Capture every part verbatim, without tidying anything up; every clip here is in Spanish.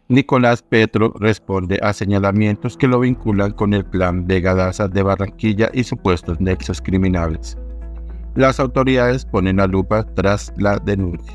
Nicolás Petro responde a señalamientos que lo vinculan con el clan Vega Daza de Barranquilla y supuestos nexos criminales. Las autoridades ponen la lupa tras la denuncia.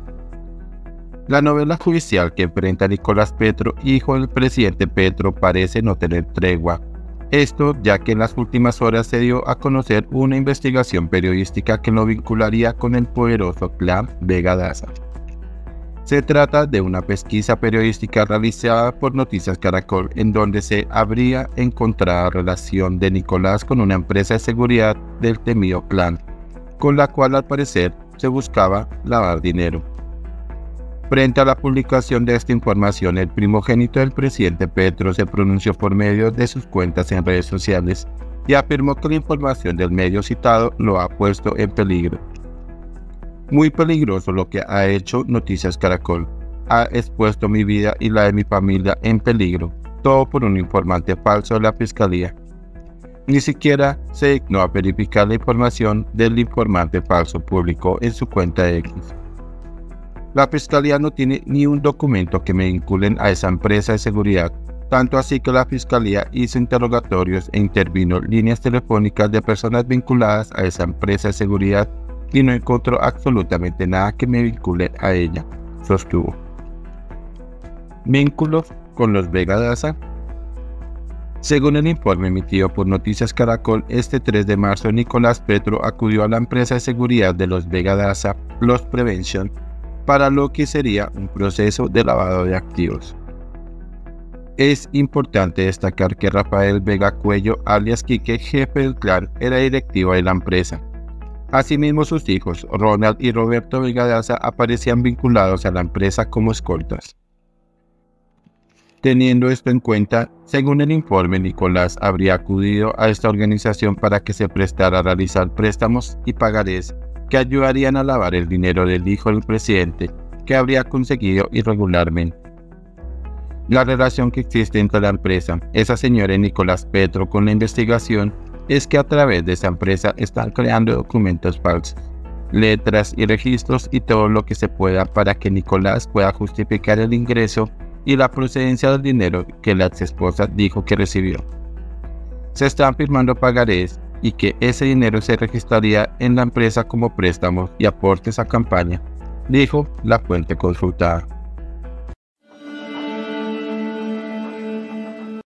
La novela judicial que enfrenta a Nicolás Petro, hijo del presidente Petro, parece no tener tregua. Esto ya que en las últimas horas se dio a conocer una investigación periodística que lo vincularía con el poderoso clan Vega Daza. Se trata de una pesquisa periodística realizada por Noticias Caracol en donde se habría encontrado relación de Nicolás con una empresa de seguridad del temido clan, con la cual al parecer se buscaba lavar dinero. Frente a la publicación de esta información, el primogénito del presidente Petro se pronunció por medio de sus cuentas en redes sociales y afirmó que la información del medio citado lo ha puesto en peligro. Muy peligroso lo que ha hecho Noticias Caracol. Ha expuesto mi vida y la de mi familia en peligro, todo por un informante falso de la Fiscalía. Ni siquiera se dignó a verificar la información del informante falso, publicó en su cuenta de X. La Fiscalía no tiene ni un documento que me vinculen a esa empresa de seguridad, tanto así que la Fiscalía hizo interrogatorios e intervino líneas telefónicas de personas vinculadas a esa empresa de seguridad y no encontró absolutamente nada que me vincule a ella, sostuvo. ¿Vínculos con los Vega Daza? Según el informe emitido por Noticias Caracol, este tres de marzo Nicolás Petro acudió a la empresa de seguridad de los Vega Daza, Loss Prevention, para lo que sería un proceso de lavado de activos. Es importante destacar que Rafael Vega Cuello, alias Quique, jefe del clan, era directivo de la empresa. Asimismo, sus hijos, Ronald y Roberto Vega Daza, aparecían vinculados a la empresa como escoltas. Teniendo esto en cuenta, según el informe, Nicolás habría acudido a esta organización para que se prestara a realizar préstamos y pagarés que ayudarían a lavar el dinero del hijo del presidente, que habría conseguido irregularmente. La relación que existe entre la empresa, esa señora y Nicolás Petro con la investigación, es que a través de esa empresa están creando documentos falsos, letras y registros y todo lo que se pueda para que Nicolás pueda justificar el ingreso y la procedencia del dinero que la exesposa dijo que recibió. Se están firmando pagarés y que ese dinero se registraría en la empresa como préstamos y aportes a campaña, dijo la fuente consultada.